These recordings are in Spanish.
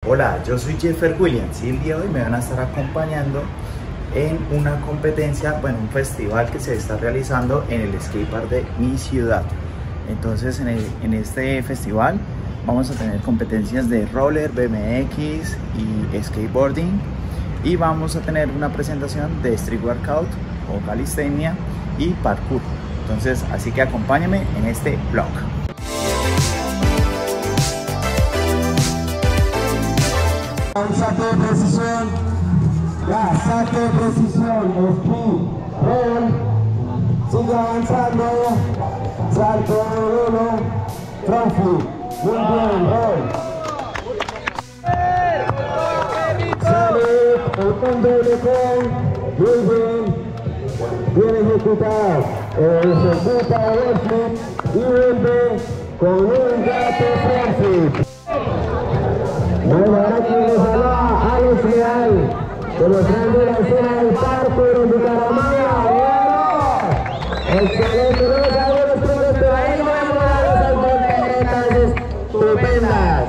Hola, yo soy Jeffer Williams y el día de hoy me van a estar acompañando en una competencia, bueno, un festival que se está realizando en el skatepark de mi ciudad. Entonces en este festival vamos a tener competencias de roller, BMX y skateboarding, y vamos a tener una presentación de street workout o calistenia y parkour. Entonces, así que acompáñame en este vlog. Salto de precisión, ya, salto de precisión, speed, roll, sigue avanzando, salto de uno, front flip, muy bien, roll. Sale con doble con, muy bien ejecutado, ejecuta el flip y vuelve con un gato front flip. Bueno, ahora quien les habla, Alex Leal, demostrando la escena del parkour en Bucaramanga. ¡Bueno! Excelente, no les hago los premios, pero ahí no vamos a dar esas volteretas estupendas.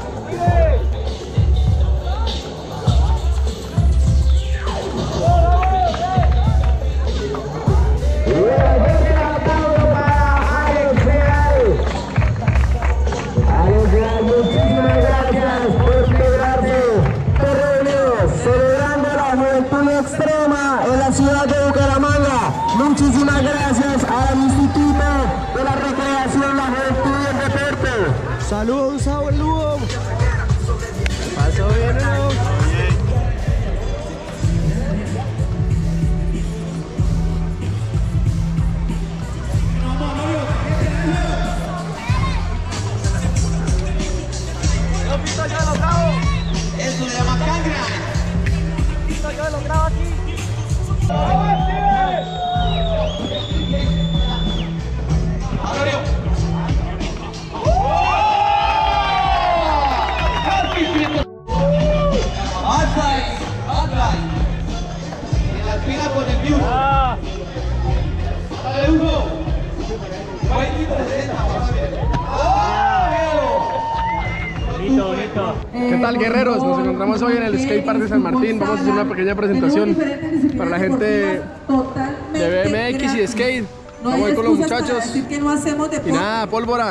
Y un fuerte aplauso para Alex Leal. Alex Leal, muchísimas gracias por integrarse. Terrenos, celebrando la juventud extrema en la ciudad de Bucaramanga. Muchísimas gracias al Instituto de la Recreación, la Juventud y el Deporte. Saludos, saludos. Pasó bien, ¿no? Eso le llama cangra. Yo lo grabo aquí. En la espina con el view. Dale, Hugo. ¿Qué tal, guerreros? Nos encontramos hoy en el skatepark de San Martín. Vamos a hacer una pequeña presentación para la gente de BMX y de skate. Vamos a ir con los muchachos. Y nada, pólvora.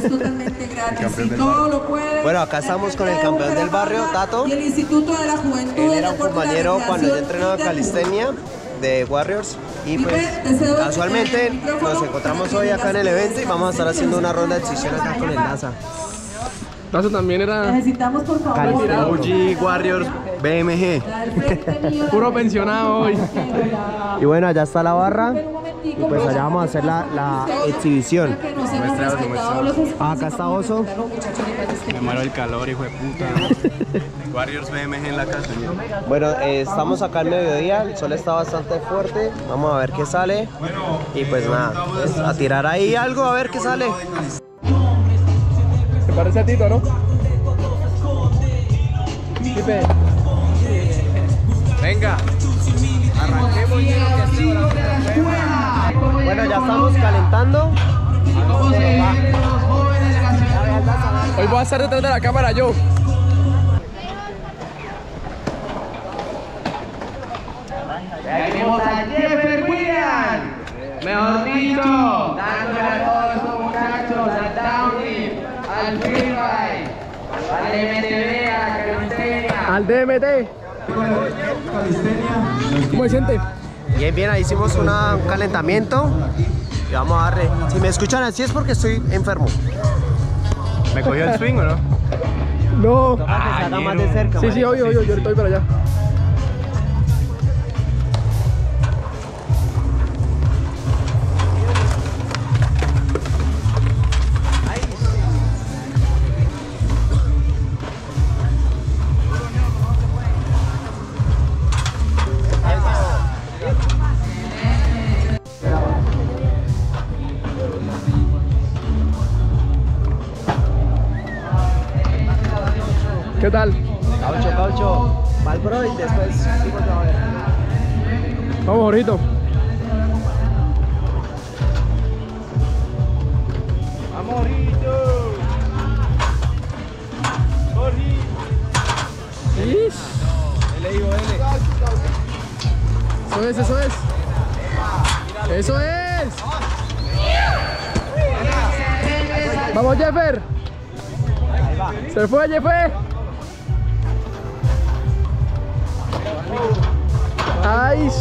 Bueno, acá estamos con el campeón del barrio, Tato. Y el Instituto de la Juventud. Él era un compañero cuando yo entrenaba calistenia de Warriors. Y pues casualmente nos encontramos hoy acá en el evento y vamos a estar haciendo una ronda de exhibición acá con el NASA. Tato también era Necesitamos, por favor, OG Warriors BMG. puro pensionado hoy. Y bueno, allá está la barra. Y pues allá vamos a hacer la exhibición. Acá está Oso. Me muero el calor, hijo de puta. Warriors BMG en la casa. Bueno, estamos acá al mediodía, el sol está bastante fuerte. Vamos a ver qué sale. Y pues nada, pues a tirar ahí algo a ver qué sale. ¿Te parece a Tito, no? Pipe. Venga, arranquemos. Bueno, ya estamos calentando. Hoy voy a estar detrás de la cámara yo. Tenemos a Jeffer Williams. Mejor dicho, dándole a todos los muchachos, al downhill, al freeride, al MTV, a la calistenia. Al DMT. ¿Cómo se siente? Bien, bien, ahí hicimos un calentamiento. Y vamos a darle. Si me escuchan así es porque estoy enfermo. ¿Me cogió el swing o no? No. Para que se haga más de cerca. Sí, obvio, yo estoy para allá. ¿Qué tal? Caucho, pa'l pro y después sigo yo a ver. Vamos, Jorito. Amorito. Eso es, eso es. Eso es. Vamos, Jeffer. Se fue, Jeffer. ¡Ay!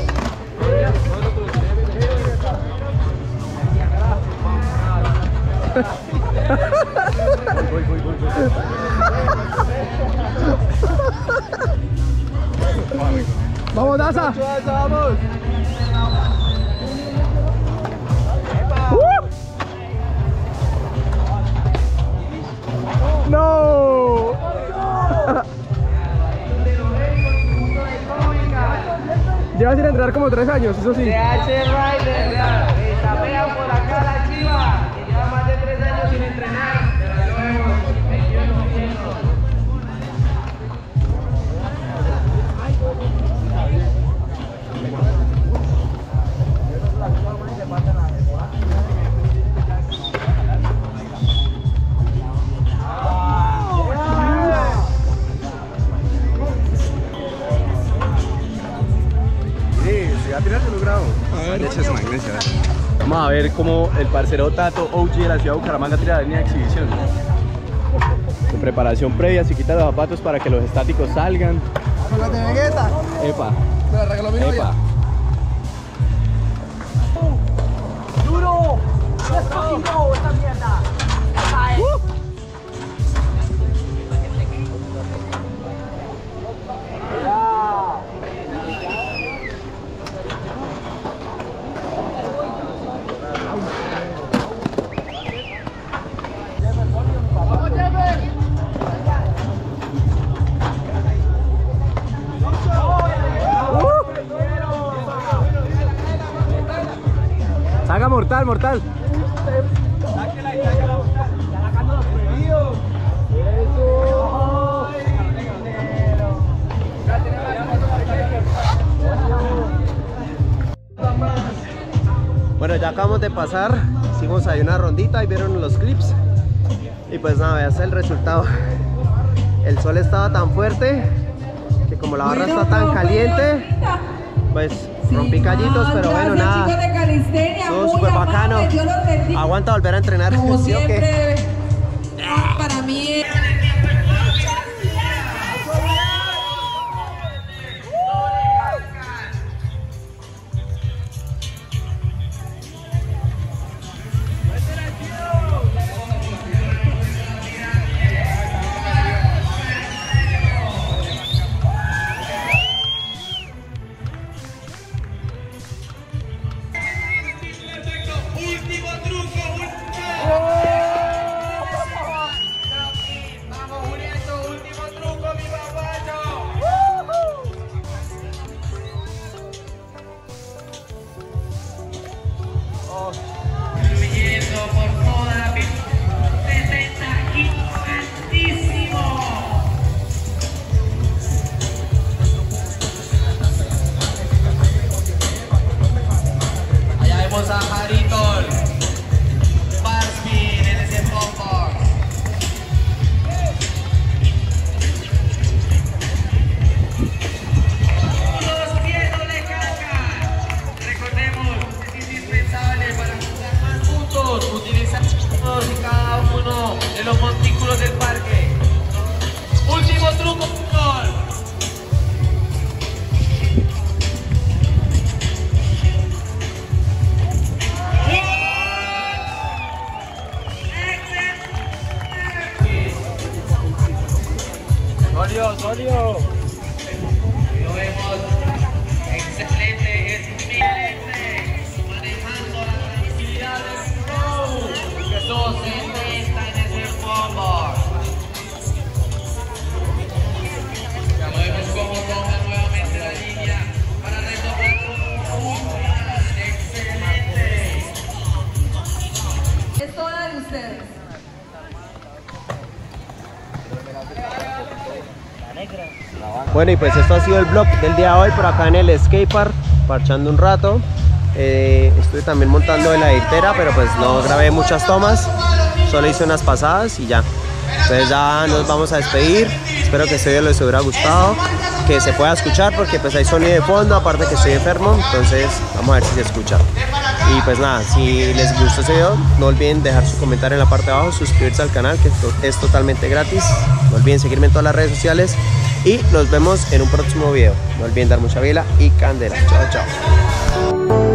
Vamos, Daza. Vamos. No. Lleva sin entrenar como 3 años, eso sí. DH Rider, tapea por acá la chiva, que lleva más de 3 años sin entrenar. Vamos a ver cómo el parcero Tato OG de la ciudad de Bucaramanga tira la línea de exhibición. De preparación previa, se quitan los zapatos para que los estáticos salgan. Epa. Epa. ¡Duro! ¡Let's fucking go! ¡Esta mierda! Saca mortal, mortal. Bueno, ya acabamos de pasar, hicimos ahí una rondita y vieron los clips. Y pues nada, veas el resultado. El sol estaba tan fuerte que como la barra está tan caliente, pues rompí callitos, pero bueno, nada. Todo súper bacano. Aguanta volver a entrenar. Como ¿Sí o qué? siempre, para mí Sólido. Lo vemos excelente, excelente, manejando la tranquilidad del flow. Todo se está en ese fútbol. Ya vemos cómo toma nuevamente la línea para retomar. Excelente. es hora de ustedes. Bueno, y pues esto ha sido el vlog del día de hoy por acá en el skatepark, parchando un rato. Estuve también montando en la editera, pero pues no grabé muchas tomas, solo hice unas pasadas y ya. Entonces ya nos vamos a despedir. Espero que este video les hubiera gustado, que se pueda escuchar porque pues hay sonido de fondo, aparte que estoy enfermo, entonces vamos a ver si se escucha. Y pues nada, si les gustó este video, no olviden dejar su comentario en la parte de abajo, suscribirse al canal, que es totalmente gratis. No olviden seguirme en todas las redes sociales y nos vemos en un próximo video. No olviden dar mucha vela y candela. Chao, chao.